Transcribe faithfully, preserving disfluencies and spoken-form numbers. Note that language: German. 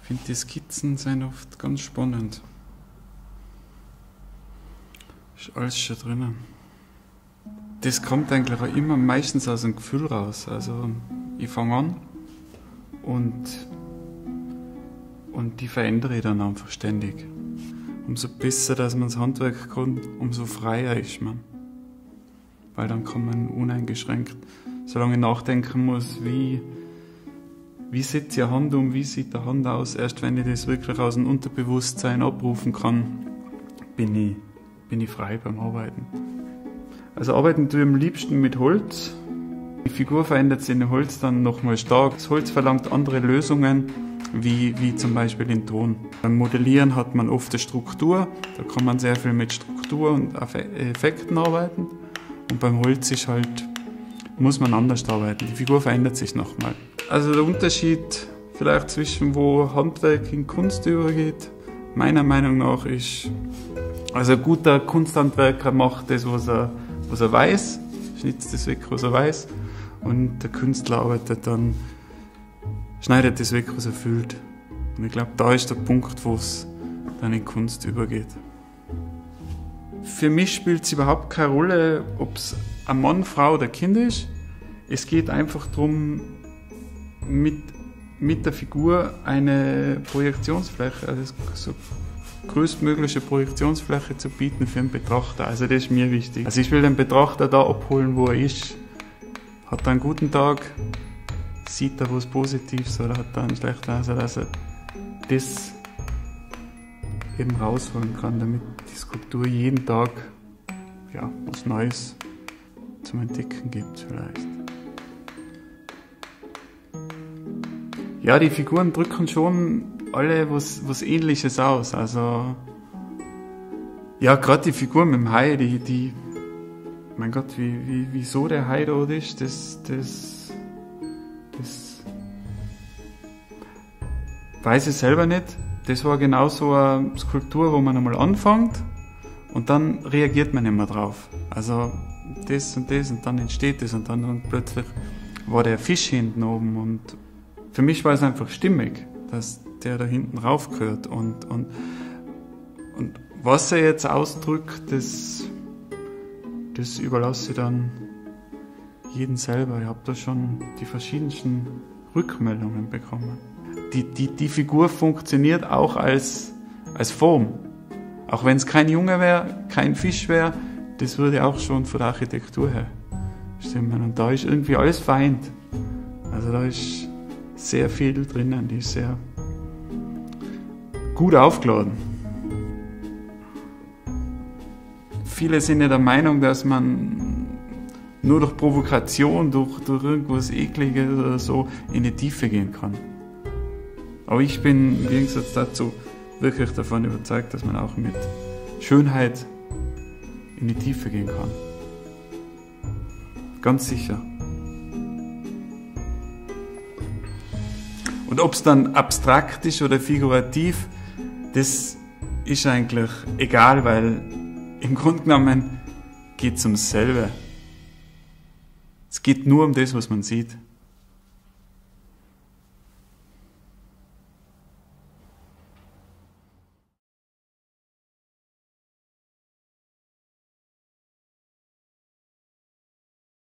finde, die Skizzen sind oft ganz spannend. Ist alles schon drinnen. Das kommt eigentlich auch immer meistens aus dem Gefühl raus. Also ich fange an und, und die verändere ich dann einfach ständig. Umso besser, dass man das Handwerk kann, umso freier ist man. Weil dann kann man uneingeschränkt, solange ich nachdenken muss, wie, wie setzt die Hand um, wie sieht die Hand aus, erst wenn ich das wirklich aus dem Unterbewusstsein abrufen kann, bin ich, bin ich frei beim Arbeiten. Also arbeiten tue ich am liebsten mit Holz. Die Figur verändert sich in Holz dann nochmal stark. Das Holz verlangt andere Lösungen, wie, wie zum Beispiel in Ton. Beim Modellieren hat man oft eine Struktur, da kann man sehr viel mit Struktur und Effekten arbeiten. Und beim Holz ist halt, muss man anders arbeiten. Die Figur verändert sich nochmal. Also der Unterschied vielleicht zwischen wo Handwerk in Kunst übergeht, meiner Meinung nach ist, also ein guter Kunsthandwerker macht das, was er, was er weiß, schnitzt das weg, was er weiß. Und der Künstler arbeitet dann, schneidet das weg, was er fühlt. Und ich glaube, da ist der Punkt, wo es dann in Kunst übergeht. Für mich spielt es überhaupt keine Rolle, ob es ein Mann, Frau oder Kind ist. Es geht einfach darum, mit, mit der Figur eine Projektionsfläche, also so größtmögliche Projektionsfläche zu bieten für den Betrachter. Also das ist mir wichtig. Also ich will den Betrachter da abholen, wo er ist. Hat er einen guten Tag, sieht er was Positives oder hat er einen schlechten, also dass er das eben rausholen kann, damit die Skulptur jeden Tag ja, was Neues zum Entdecken gibt vielleicht. Ja, die Figuren drücken schon alle was, was Ähnliches aus. Also ja, gerade die Figur mit dem Hai, die, die mein Gott, wie, wie, wieso der Hai dort ist, das, das, das weiß ich selber nicht. Das war genau so eine Skulptur, wo man einmal anfängt und dann reagiert man nicht mehr drauf. Also das und das und dann entsteht das und dann und plötzlich war der Fisch hinten oben und für mich war es einfach stimmig, dass der da hinten rauf gehört und, und, und was er jetzt ausdrückt, das, das überlasse ich dann jedem selber. Ich habe da schon die verschiedensten Rückmeldungen bekommen. Die, die, die Figur funktioniert auch als, als Form. Auch wenn es kein Junge wäre, kein Fisch wäre, das würde auch schon von der Architektur her stimmen. Und da ist irgendwie alles vereint. Also da ist sehr viel drinnen, die ist sehr gut aufgeladen. Viele sind ja der Meinung, dass man nur durch Provokation, durch, durch irgendwas Ekliges oder so in die Tiefe gehen kann. Aber ich bin im Gegensatz dazu wirklich davon überzeugt, dass man auch mit Schönheit in die Tiefe gehen kann. Ganz sicher. Und ob es dann abstrakt ist oder figurativ, das ist eigentlich egal, weil im Grunde genommen geht es ums selbe. Es geht nur um das, was man sieht.